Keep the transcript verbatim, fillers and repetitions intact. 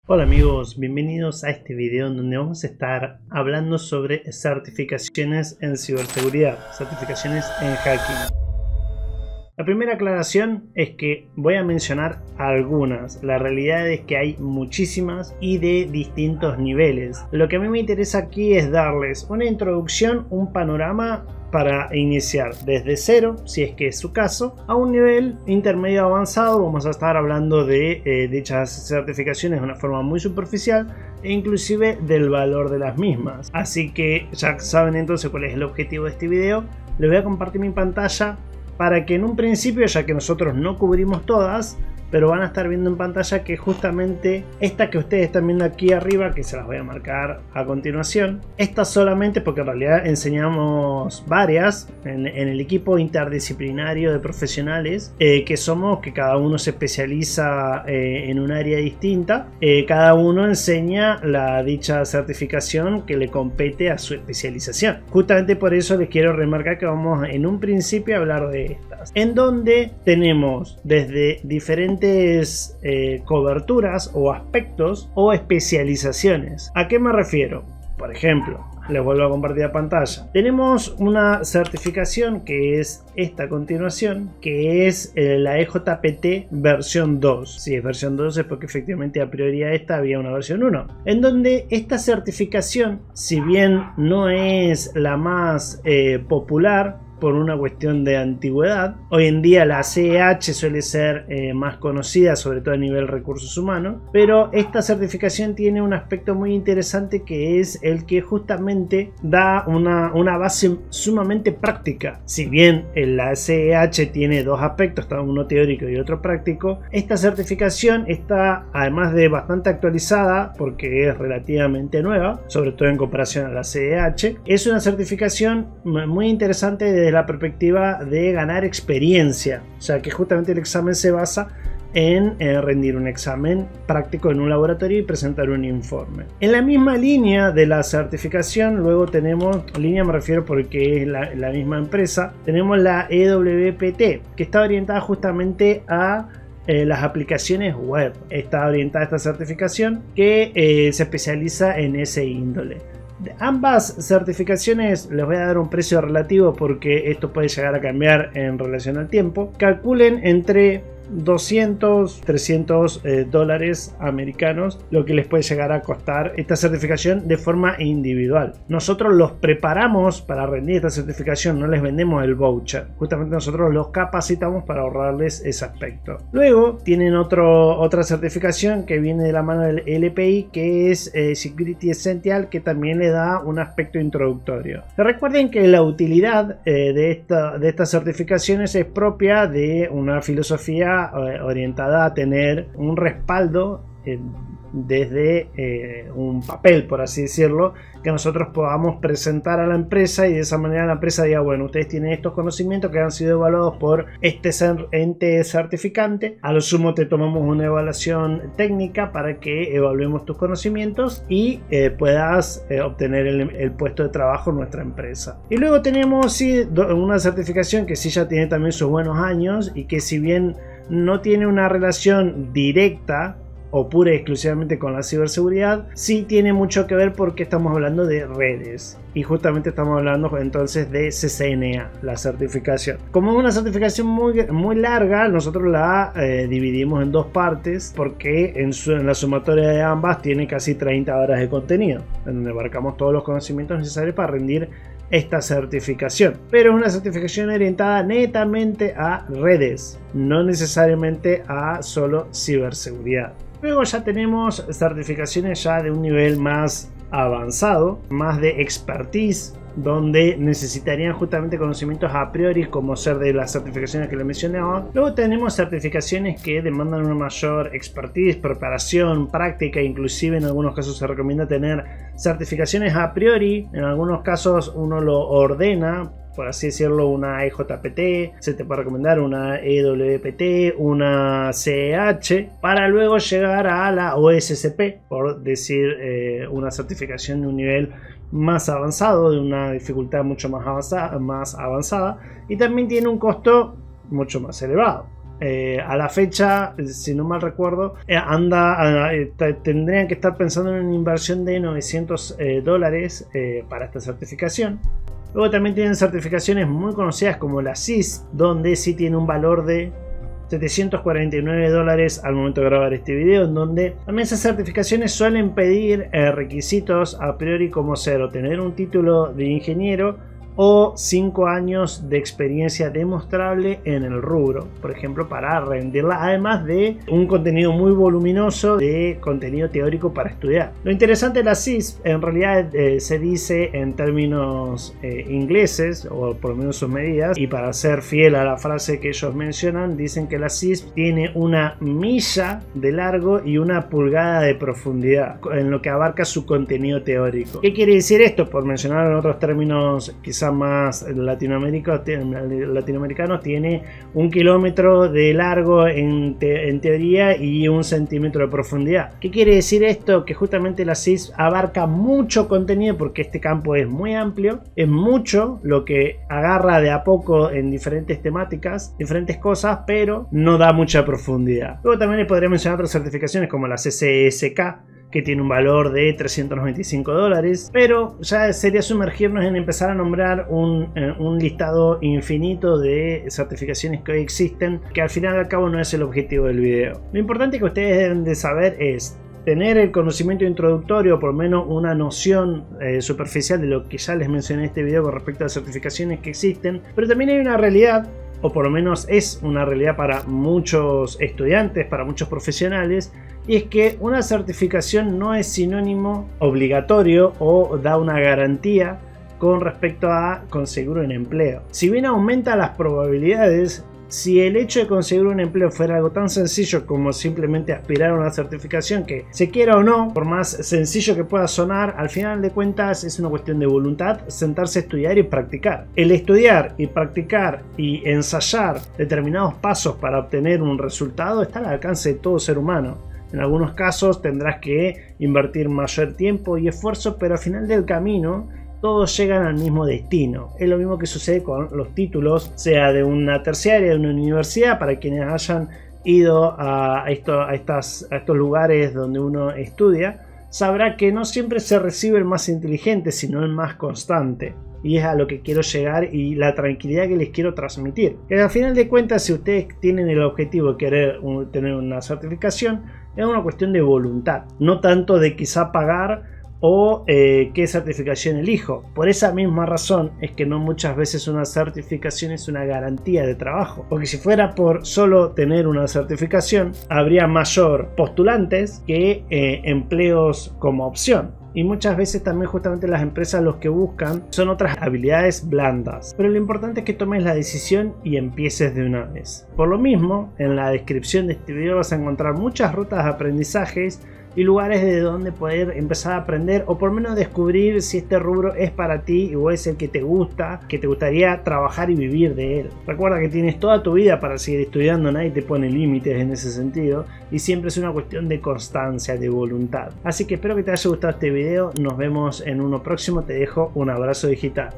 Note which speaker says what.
Speaker 1: Hola amigos, bienvenidos a este video en donde vamos a estar hablando sobre certificaciones en ciberseguridad, certificaciones en hacking. La primera aclaración es que voy a mencionar algunas, la realidad es que hay muchísimas y de distintos niveles. Lo que a mí me interesa aquí es darles una introducción, un panorama para iniciar desde cero, si es que es su caso, a un nivel intermedio avanzado. Vamos a estar hablando de eh, dichas certificaciones de una forma muy superficial e inclusive del valor de las mismas. Así que ya saben entonces cuál es el objetivo de este video. Les voy a compartir mi pantalla para que en un principio, ya que nosotros no cubrimos todas, pero van a estar viendo en pantalla que justamente esta que ustedes están viendo aquí arriba, que se las voy a marcar a continuación, esta solamente porque en realidad enseñamos varias en, en el equipo interdisciplinario de profesionales eh, que somos, que cada uno se especializa eh, en un área distinta, eh, cada uno enseña la dicha certificación que le compete a su especialización. Justamente por eso les quiero remarcar que vamos en un principio a hablar de estas, en donde tenemos desde diferentes Eh, coberturas o aspectos o especializaciones. ¿A qué me refiero? Por ejemplo, les vuelvo a compartir la pantalla. Tenemos una certificación que es esta a continuación, que es eh, la E J P T versión dos. Si es versión dos es porque efectivamente a priori a esta había una versión uno. En donde esta certificación, si bien no es la más eh, popular, por una cuestión de antigüedad, hoy en día la C E H suele ser eh, más conocida, sobre todo a nivel recursos humanos, pero esta certificación tiene un aspecto muy interesante, que es el que justamente da una, una base sumamente práctica. Si bien la C E H tiene dos aspectos, uno teórico y otro práctico, esta certificación está, además de bastante actualizada porque es relativamente nueva, sobre todo en comparación a la C E H, es una certificación muy interesante de la perspectiva de ganar experiencia, o sea que justamente el examen se basa en eh, rendir un examen práctico en un laboratorio y presentar un informe. En la misma línea de la certificación, luego tenemos, línea me refiero porque es la, la misma empresa, tenemos la E W P T, que está orientada justamente a Eh, las aplicaciones web. Está orientada a esta certificación que eh, se especializa en ese índole. De ambas certificaciones les voy a dar un precio relativo porque esto puede llegar a cambiar en relación al tiempo. Calculen entre doscientos, trescientos eh, dólares americanos lo que les puede llegar a costar esta certificación de forma individual. Nosotros los preparamos para rendir esta certificación, no les vendemos el voucher, justamente nosotros los capacitamos para ahorrarles ese aspecto. Luego tienen otro, otra certificación que viene de la mano del L P I, que es eh, Security Essential, que también le da un aspecto introductorio. Recuerden que la utilidad eh, de, esta, de estas certificaciones es propia de una filosofía orientada a tener un respaldo eh, desde eh, un papel, por así decirlo, que nosotros podamos presentar a la empresa y de esa manera la empresa diga, bueno, ustedes tienen estos conocimientos que han sido evaluados por este ente certificante, a lo sumo te tomamos una evaluación técnica para que evaluemos tus conocimientos y eh, puedas eh, obtener el, el puesto de trabajo en nuestra empresa. Y luego tenemos sí, una certificación que sí ya tiene también sus buenos años y que si bien no tiene una relación directa o pura y exclusivamente con la ciberseguridad, sí tiene mucho que ver porque estamos hablando de redes y justamente estamos hablando entonces de C C N A, la certificación. Como es una certificación muy, muy larga, nosotros la eh, dividimos en dos partes porque en, su, en la sumatoria de ambas tiene casi treinta horas de contenido, en donde abarcamos todos los conocimientos necesarios para rendir esta certificación, pero es una certificación orientada netamente a redes, no necesariamente a solo ciberseguridad. Luego ya tenemos certificaciones ya de un nivel más avanzado, más de expertise, donde necesitarían justamente conocimientos a priori, como ser de las certificaciones que les mencionaba. Luego tenemos certificaciones que demandan una mayor expertise, preparación, práctica, inclusive en algunos casos se recomienda tener certificaciones a priori, en algunos casos uno lo ordena, por así decirlo, una E J P T, se te puede recomendar una E W P T, una C E H, para luego llegar a la O S C P, por decir eh, una certificación de un nivel más avanzado, de una dificultad mucho más avanzada, más avanzada, y también tiene un costo mucho más elevado. eh, a la fecha, si no mal recuerdo, eh, anda eh, tendrían que estar pensando en una inversión de novecientos eh, dólares eh, para esta certificación. Luego también tienen certificaciones muy conocidas como la C I S, donde sí tiene un valor de setecientos cuarenta y nueve dólares al momento de grabar este video, en donde también esas certificaciones suelen pedir eh, requisitos a priori como ser o tener un título de ingeniero o cinco años de experiencia demostrable en el rubro, por ejemplo, para rendirla, además de un contenido muy voluminoso de contenido teórico para estudiar. Lo interesante de la C I S en realidad eh, se dice en términos eh, ingleses, o por lo menos sus medidas, y para ser fiel a la frase que ellos mencionan, dicen que la C I S tiene una milla de largo y una pulgada de profundidad en lo que abarca su contenido teórico. ¿Qué quiere decir esto? Por mencionar en otros términos quizás más latinoamericanos, latinoamericanos, tiene un kilómetro de largo en, te, en teoría y un centímetro de profundidad. ¿Qué quiere decir esto? Que justamente la C I S abarca mucho contenido, porque este campo es muy amplio, es mucho lo que agarra de a poco en diferentes temáticas, diferentes cosas, pero no da mucha profundidad. Luego también les podría mencionar otras certificaciones como la C C S K, que tiene un valor de trescientos noventa y cinco dólares, pero ya sería sumergirnos en empezar a nombrar un, eh, un listado infinito de certificaciones que hoy existen, que al final y al cabo no es el objetivo del video. Lo importante que ustedes deben de saber es tener el conocimiento introductorio, por lo menos una noción eh, superficial de lo que ya les mencioné en este video con respecto a las certificaciones que existen, pero también hay una realidad, o por lo menos es una realidad para muchos estudiantes, para muchos profesionales, y es que una certificación no es sinónimo obligatorio o da una garantía con respecto a conseguir un empleo. Si bien aumenta las probabilidades, si el hecho de conseguir un empleo fuera algo tan sencillo como simplemente aspirar a una certificación, que se quiera o no, por más sencillo que pueda sonar, al final de cuentas es una cuestión de voluntad, sentarse a estudiar y practicar. El estudiar y practicar y ensayar determinados pasos para obtener un resultado está al alcance de todo ser humano. En algunos casos tendrás que invertir mayor tiempo y esfuerzo, pero al final del camino todos llegan al mismo destino. Es lo mismo que sucede con los títulos, sea de una terciaria, de una universidad, para quienes hayan ido a, esto, a, estas, a estos lugares donde uno estudia, sabrá que no siempre se recibe el más inteligente, sino el más constante. Y es a lo que quiero llegar y la tranquilidad que les quiero transmitir. Que al final de cuentas, si ustedes tienen el objetivo de querer un, tener una certificación, es una cuestión de voluntad, no tanto de quizá pagar o eh, qué certificación elijo. Por esa misma razón es que no muchas veces una certificación es una garantía de trabajo, porque si fuera por solo tener una certificación habría mayor postulantes que eh, empleos como opción. Y muchas veces también justamente las empresas los que buscan son otras habilidades blandas. Pero lo importante es que tomes la decisión y empieces de una vez. Por lo mismo, en la descripción de este video vas a encontrar muchas rutas de aprendizajes y lugares de donde poder empezar a aprender, o por lo menos descubrir si este rubro es para ti o es el que te gusta, que te gustaría trabajar y vivir de él. Recuerda que tienes toda tu vida para seguir estudiando, nadie te pone límites en ese sentido, y siempre es una cuestión de constancia, de voluntad. Así que espero que te haya gustado este video, nos vemos en uno próximo, te dejo un abrazo digital.